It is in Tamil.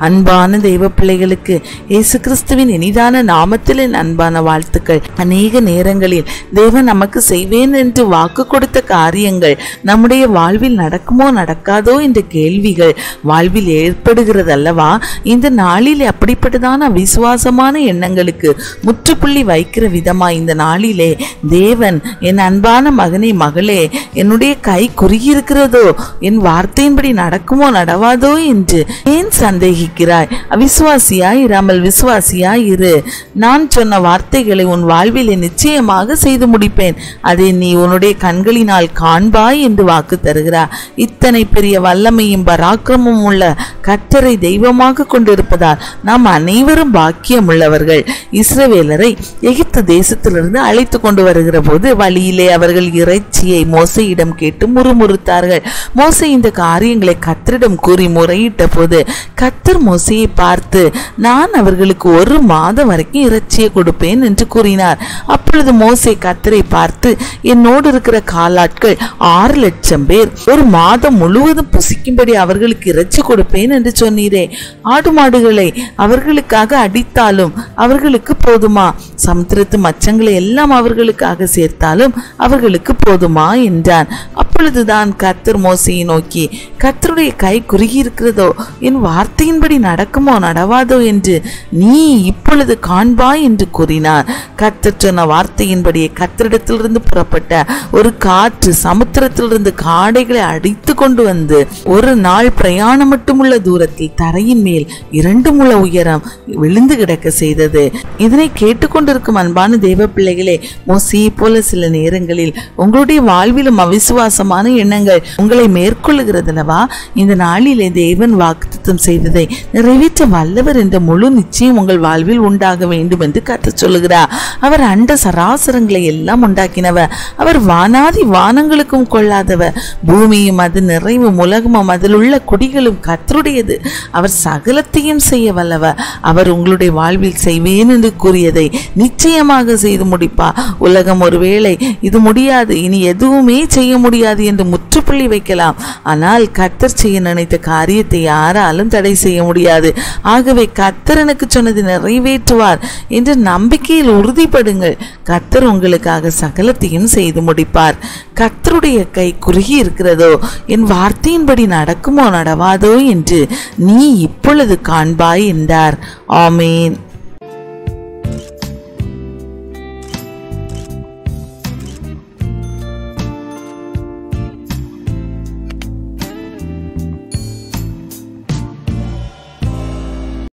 அன்பான தெய்வ பிள்ளைகளுக்கு இயேசு கிறிஸ்துவின் இனிதான நாமத்தில் என் அன்பான வாழ்த்துக்கள். அநேக நேரங்களில் தேவன் நமக்கு செய்வேன் என்று வாக்கு கொடுத்த காரியங்கள் நம்முடைய வாழ்வில் நடக்குமோ நடக்காதோ என்ற கேள்விகள் வாழ்வில் ஏற்படுகிறது அல்லவா? இந்த நாளில் அப்படிப்பட்டதான விசுவாசமான எண்ணங்களுக்கு முற்றுப்புள்ளி வைக்கிற விதமா இந்த நாளிலே தேவன், என் அன்பான மகனே மகளே, என்னுடைய கை குறுகியிருக்கிறதோ, என் வார்த்தையின்படி நடக்குமோ நடவாதோ என்று ஏன் சந்தேகிக்கிறாய்? அவிசுவாசியாய் இராமல் விசுவாசியாய் இரு. நான் சொன்ன வார்த்தைகளை உன் வாழ்வில் நிச்சயமாக செய்து முடிப்பேன், அதை நீ உன்னுடைய கண்களினால் காண்பாய் என்று வாக்கு தருகிறார். இத்தனை பெரிய வல்லமையும் பராக்கிரமும் உள்ள கர்த்தரை தெய்வமாக கொண்டிருப்பதால் நாம் அனைவரும் பாக்கியம் உள்ளவர்கள். இஸ்ரவேலரை எகிப்து தேசத்திலிருந்து அழைத்து கொண்டு வருகிற போது வழியிலே அவர்கள் இறைச்சியை மோசையிடம் கேட்டு முறுமுறுத்தார்கள். மோசே இந்த காரியங்களை கர்த்தரிடம் கூறி முறையிட்ட போது கர்த்தர் மோசையை பார்த்து, நான் அவர்களுக்கு 1 மாதம் வரைக்கும் இறைச்சியை கொடுப்பேன் என்று கூறினார். அப்பொழுது மோசே கர்த்தரை பார்த்து, என்னோடு இருக்கிற காலாட்கள் 6 லட்சம் பேர் 1 மாதம் முழுவதும் புசிக்கும்படி அவர்களுக்கு இறைச்சி கொடுப்பேன் என்று சொன்னீரே, ஆடு மாடுகளை அவர்களுக்காக அடித்தாலும் அவர்களுக்கு போதுமா? சமுத்திரத்து மச்சங்களை எல்லாம் அவர்களுக்காக சேர்த்தாலும் அவர்களுக்கு போதுமா என்றான். அப்பொழுதுதான் கர்த்தர் மோசையை நோக்கி, கர்த்தருடைய கை குறுகி இருக்கிறதோ, என் வார்த்தையின்படி நடக்குமோ நடவாதோ என்று நீ இப்பொழுது காண்பாய் என்று கூறினார். கர்த்தர் சொன்ன வார்த்தையின்படியே கர்த்தரிடத்திலிருந்து புறப்பட்ட ஒரு காற்று சமுத்திரத்திலிருந்து காடைகளை அடித்து கொண்டு வந்து 1 நாள் பிரயாணம் மட்டுமுள்ள தூரத்தில் தரையின் மேல் 2 முழ உயரம் விழுந்து கிடக்க செய்தது. இதனை கேட்டுக்கொண்டிருக்கும் அன்பான தேவ பிள்ளைகளே, மோசையை போல சில நேரங்களில் உங்களுடைய வாழ்விலும் அவிசுவாசமான எண்ணங்கள் உங்களை மேற்கொள்ளுகிறதல்லவா? இந்த நாளிலே தேவன் வாக்குத்தத்தம் செய்ததை நிறைவேற்ற வல்லவர் என்ற முழு நிச்சயம் உங்கள் வாழ்வில் உண்டாக வேண்டும் என்று கர்த்தர் சொல்லுகிறார். அவர் அண்ட சராசரங்களை எல்லாம் உண்டாக்கினவர். அவர் வானாதி வானங்களுக்கும் கொள்ளாதவர். பூமியும் அது நிறைவும் உலகமும் அதில் உள்ள குடிகளும் கர்த்தருடையது. அவர் சகலத்தையும் செய்ய வல்லவர். அவர் உங்களுடைய வாழ்வில் செய்வேன் என்று கூறியதை நிச்சயமாக செய்து முடிப்பார். உலகம் ஒருவேளை இது முடியாது, இனி எதுவுமே செய்ய முடியாது என்று முற்றுப்புள்ளி வைக்கலாம். ஆனால் கர்த்தர் செய்ய நினைத்த காரியத்தை யாராலும் தடை செய்ய முடியாது. ஆகவே கர்த்தர் எனக்கு சொன்னது நிறைவேற்றுவார் என்ற நம்பிக்கையில் உறுதிப்படுங்கள். கர்த்தர் உங்களுக்காக சகலத்தையும் செய்து முடிப்பார். கர்த்தருடைய கை குறுகி இருக்கிறதோ, என் வார்த்தையின்படி நடக்குமோ நடவாதோ என்று நீ இப்பொழுது காண்பாய் என்றார். ஆமேன்.